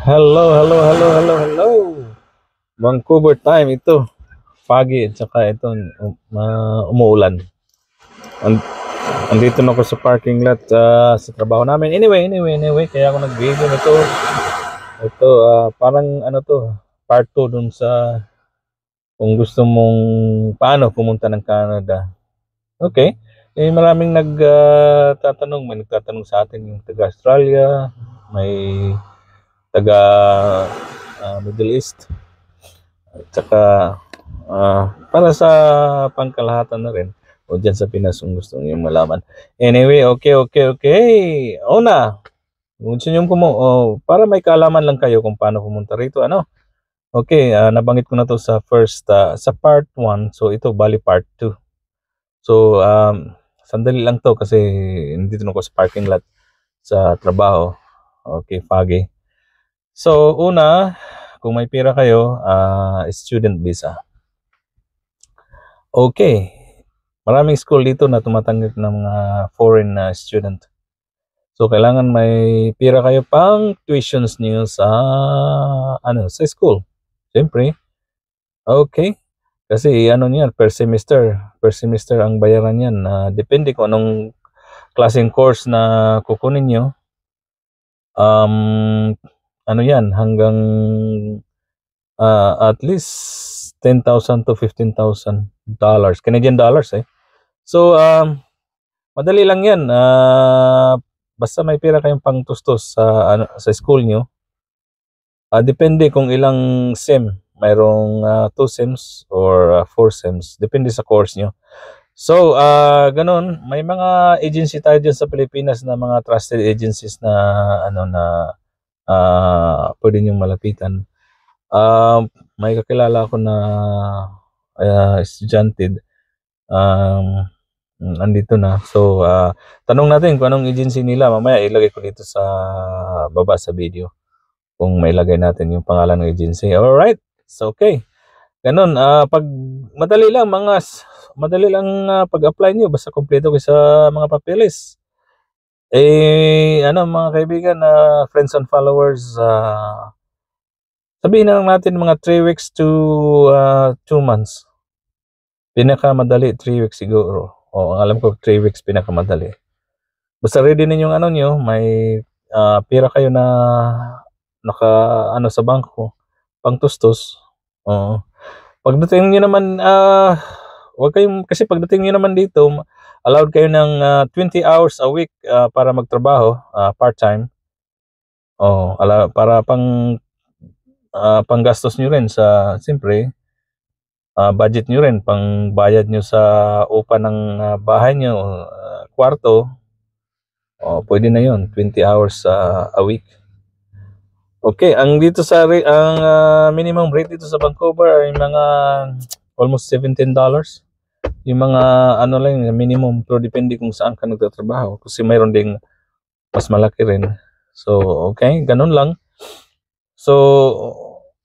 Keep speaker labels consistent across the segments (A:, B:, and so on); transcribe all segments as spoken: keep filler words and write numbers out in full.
A: Hello, hello, hello, hello, hello. Vancouver time ito. Pagi at saka ito um, uh, umuulan. And, andito na ako sa parking lot uh, sa trabaho namin. Anyway, anyway, anyway, kaya ako nag-video nito. Ito, uh, parang ano to, part two dun sa kung gusto mong paano pumunta ng Canada. Okay. Eh, maraming nagtatanong, uh, may nagtatanong sa atin yung taga Australia, may taga uh, Middle East. At saka uh, para sa pangkalahatan na rin o dyan sa Pinas kung gusto nyo malaman. Anyway, okay, okay, okay. O na, gusto nyo kumu oh, para may kaalaman lang kayo kung paano pumunta rito. Ano? Okay, uh, nabanggit ko na to sa first, uh, sa part one. So ito, bali part two. So, um, sandali lang to kasi nandito na ako sa parking lot sa trabaho. Okay, foggy. So, una, kung may pera kayo, uh, student visa. Okay. Maraming school dito na tumatanggap ng mga foreign uh, student. So, kailangan may pera kayo pang tuitions niyo sa, ano, sa school. Siyempre. Okay. Kasi, ano niyan, per semester. Per semester ang bayaran yan. Uh, depende kung anong klaseng course na kukunin nyo. Um, ano yan, hanggang uh, at least ten thousand to fifteen thousand dollars. Canadian dollars eh. So, um, madali lang yan. Uh, basta may pera kayong pangtustos sa, ano, sa school nyo. Uh, depende kung ilang sem. Mayroong uh, two sems or uh, four sems. Depende sa course nyo. So, uh, ganun. May mga agency tayo dyan sa Pilipinas na mga trusted agencies na ano na uh, pwede nyong malapitan. Uh, may kakilala ako na uh, estudyante. Um, andito na. So, uh, tanong natin kung anong agency nila. Mamaya ilagay ko dito sa baba sa video kung may ilagay natin yung pangalan ng agency. Alright. So, okay. Ganun. Uh, pag madali lang, mga madali lang uh, pag-apply nyo. Basta kompleto kayo sa mga papeles. Eh, ano mga kaibigan, uh, friends and followers, uh, sabihin na lang natin mga three weeks to uh, two months. Pinakamadali, three weeks siguro. O, alam ko, three weeks pinakamadali. Basta ready ninyong ano nyo, may uh, pera kayo na naka, ano, sa bangko, pangtustos. Oo. Pagdating nyo naman, uh, wag kayong, kasi pagdating nyo naman dito, allowed kayo ng uh, twenty hours a week uh, para magtrabaho, uh, part-time. Oh, ala, para pang, uh, panggastos nyo rin sa, siyempre, Uh, budget nyo rin, pang bayad nyo sa upa ng uh, bahay nyo, uh, kwarto, oh, pwede na yun, twenty hours uh, a week. Okay, ang dito sa, ang uh, minimum rate dito sa Vancouver ay mga almost seventeen dollars. Yung mga ano lang, minimum, pero depende kung saan ka nagtatrabaho. Kasi mayroon ding mas malaki rin. So, okay, ganun lang. So,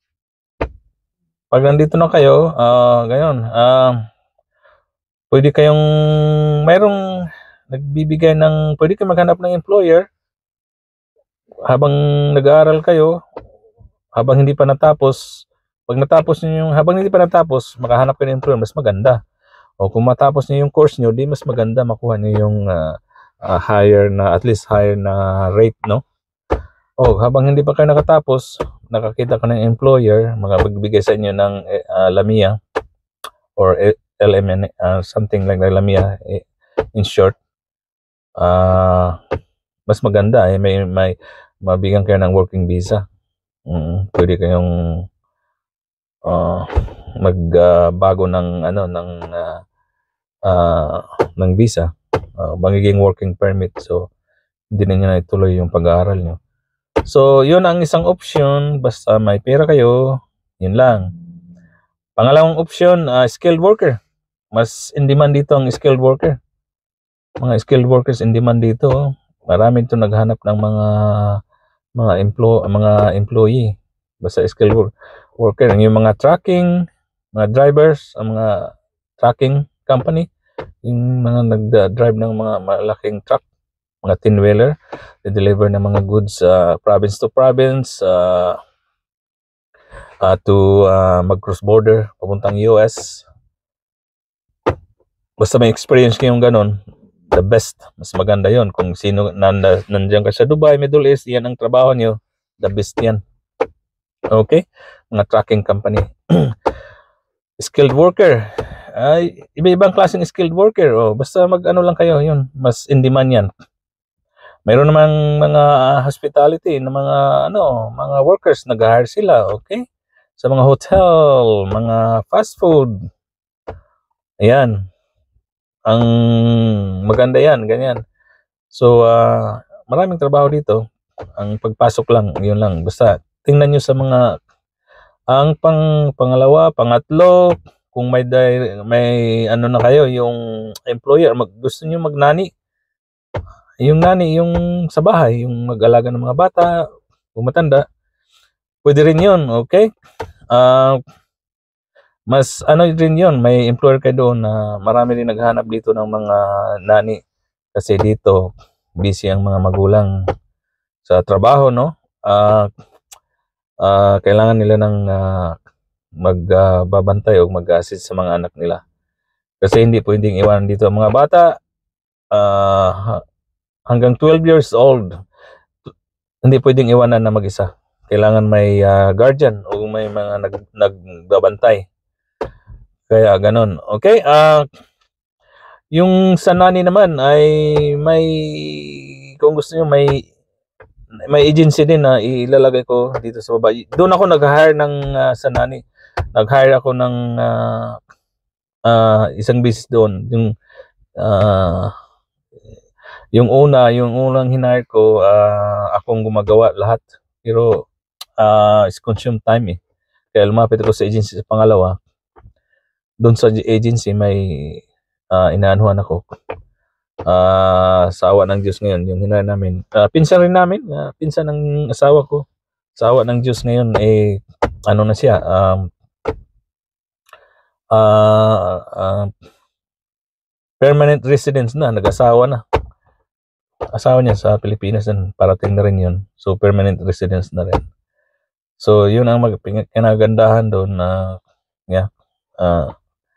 A: pag nandito na kayo, uh, ganyan, uh, pwede kayong, mayroong nagbibigay ng, pwede kayong maghanap ng employer habang nag-aaral kayo, habang hindi pa natapos. Pag natapos nyo yung, habang hindi pa natapos, makahanap kayo ng employer, mas maganda. O kung matapos nyo yung course nyo, di mas maganda makuha nyo yung uh, uh, higher na, at least higher na rate, no? O habang hindi pa kayo nakatapos, nakakita ka ng employer, magbibigay sa inyo ng uh, Lamia or L M N, uh, something like that, Lamia in short. Uh, mas maganda eh, may, may mabigyan kayo ng working visa. Mm, pwede kayong uh, magbago uh, ng ano ng uh, uh, ng visa, uh, magiging working permit. So hindi na niyo na ituloy yung pag-aaral niyo. So, yun ang isang option. Basta may pera kayo, yun lang. Pangalawang option, uh, skilled worker. Mas in demand dito ang skilled worker. Mga skilled workers in demand dito. Marami ito naghanap ng mga mga emplo mga employee. Basta skilled worker. Yung mga trucking, mga drivers, ang mga trucking company, yung mga nag-drive ng mga malaking truck. mga tin-wheeler, deliver ng mga goods uh, province to province, uh, uh, to uh, mag-cross border, papuntang U S. Basta may experience kayong ganun, the best, mas maganda yon. Kung sino nanda, nandiyan ka sa Dubai, Middle East, yan ang trabaho nyo, the best yan. Okay? Mga trucking company. Skilled worker. Ay, iba-ibang klaseng skilled worker. Oh, basta mag-ano lang kayo, yun. Mas in demand yan. Mayroon namang mga hospitality na mga ano, mga workers nag-hire sila, okay? Sa mga hotel, mga fast food. Ayan. Ang maganda yan, ganyan. So, uh, maraming trabaho dito. Ang pagpasok lang, yun lang. Basta tingnan nyo sa mga ang pang pangalawa, pangatlo, kung may may ano na kayo, yung employer, mag, gusto niyo magnani. Yung nani, yung sa bahay, yung mag-alaga ng mga bata, kung matanda, pwede rin yun, okay? Uh, mas ano rin yun, may employer kayo doon na marami rin naghanap dito ng mga nani. Kasi dito, busy ang mga magulang sa trabaho, no? Uh, uh, kailangan nila ng uh, magbabantay uh, o mag-assist sa mga anak nila. Kasi hindi pwedeng iwanan dito ang mga bata. Uh, hanggang twelve years old, hindi pwedeng iwanan na mag-isa. Kailangan may uh, guardian o may mga nag, nagbabantay. Kaya ganun. Okay? Uh, yung sa nani naman ay may, kung gusto nyo, may may agency din na ilalagay ko dito sa baba. Doon ako nag-hire ng uh, sa nani. Nag-hire ako ng uh, uh, isang business doon. Yung uh, Yung una, yung unang hinire ko, uh, akong gumagawa lahat. Pero, uh, it's consume time eh. Kaya lumapit ako sa agency sa pangalawa. Doon sa agency, may uh, inaanuhan ako. Uh, sa awa ng Diyos ngayon, yung hinire namin. Uh, pinsan rin namin, uh, pinsan ng asawa ko. Sa awa ng Diyos ngayon, eh, ano na siya, um, uh, uh, permanent residence na, nag-asawa na. Asawa niya sa Pilipinas din, parating na rin yun. So, permanent residence na rin. So, yun ang magpinagandahan doon na, yeah. Uh,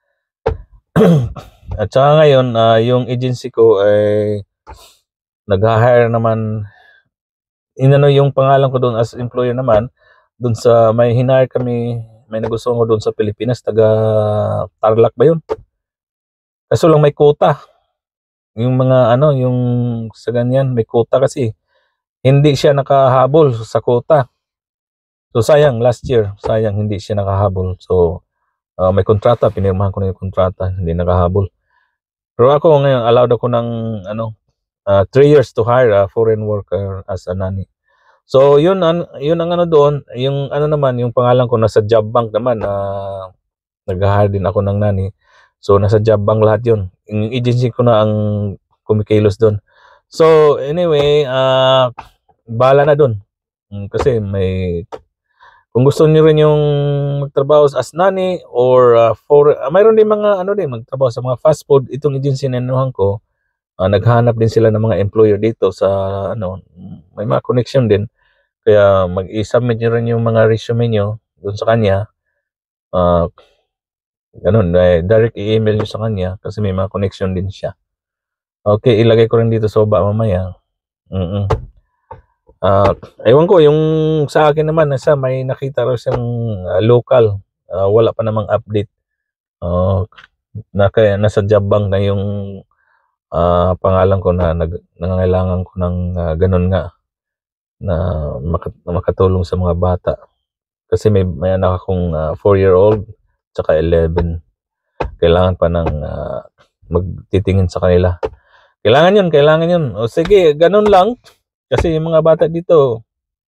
A: at saka ngayon, uh, yung agency ko ay nag-hire naman, inano yung pangalan ko doon as employer naman, doon sa, may hinire kami, may nagustuhan ko doon sa Pilipinas, taga Tarlac ba yun? Kaso lang may quota. Yung mga ano, yung sa ganyan, may quota kasi. Hindi siya nakahabol sa quota. So sayang, last year, sayang hindi siya nakahabol. So uh, may kontrata, pinirmahan ko na yung kontrata, hindi nakahabol. Pero ako ngayon, allowed ako ng ano, uh, three years to hire a foreign worker as a nanny. So yun, an, yun ang ano doon, yung ano naman, yung pangalan ko nasa job bank naman, uh, nag-hire din ako ng nanny. So, nasa job bank lahat yun. Yung agency ko na ang kumikilos doon. So, anyway, uh, bahala na doon. Kasi may, kung gusto niyo rin yung magtrabaho as nanny or uh, for, uh, mayroon din mga, ano din, magtrabaho sa mga fast food. Itong agency na inuhan ko, uh, naghanap din sila ng mga employer dito sa, ano, may mga connection din. Kaya, mag-i-submit nyo rin yung mga resume nyo doon sa kanya. Uh, Ganun, eh, direct i-email nyo sa kanya kasi may mga connection din siya. Okay, ilagay ko rin dito sa baba mamaya. Mm-mm. Uh, ewan ko, yung sa akin naman, nasa may nakita raw siyang uh, local. Uh, wala pa namang update. Uh, na, kaya, nasa job bank na yung uh, pangalan ko na nag, nangangailangan ko ng uh, ganun nga na, makat, na makatulong sa mga bata. Kasi may, may anak akong uh, four-year-old tsaka eleven. Kailangan pa ng uh, magtitingin sa kanila. Kailangan yun, kailangan yun. O sige, ganun lang. Kasi yung mga bata dito,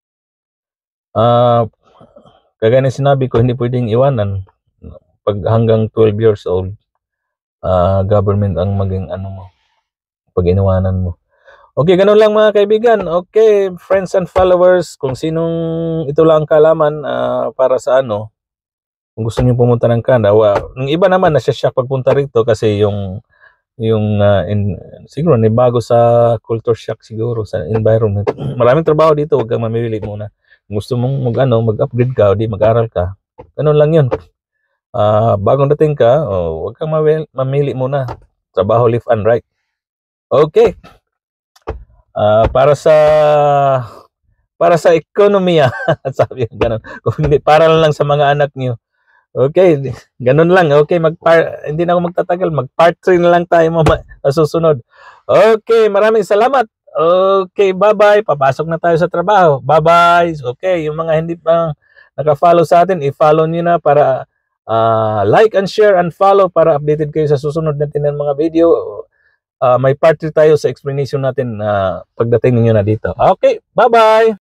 A: uh, kagaya ng sinabi ko, hindi pwedeng iwanan. Pag hanggang twelve years old, uh, government ang maging ano mo, pag iniwanan mo. Okay, ganun lang mga kaibigan. Okay, friends and followers, kung sinong ito lang kalaman uh, para sa ano, kung gusto niyo pumunta ng Canada, well, yung iba naman nasa-shock pagpunta rito kasi yung yung uh, in, siguro ni bago sa culture shock siguro sa environment. Maraming trabaho dito, wag kang mamili muna. Kung gusto mong mag ano, mag-upgrade ka o di mag-aral ka. Ganun lang 'yun. Ah, uh, bagong dating ka, oh, wag kang mamili, mamili muna. Trabaho left and right. Okay. Uh, para sa para sa ekonomiya, sabi ng ganun. Kung hindi, para lang sa mga anak niyo. Okay, ganun lang. Okay, mag hindi na ako magtatagal. Mag-part three na lang tayo mama sa susunod. Okay, maraming salamat. Okay, bye-bye. Papasok na tayo sa trabaho. Bye-bye. Okay, yung mga hindi pa naka-follow sa atin, i-follow niyo na para uh, like and share and follow para updated kayo sa susunod natin ng mga video. Uh, may part three tayo sa explanation natin uh, pagdating niyo na dito. Okay, bye-bye.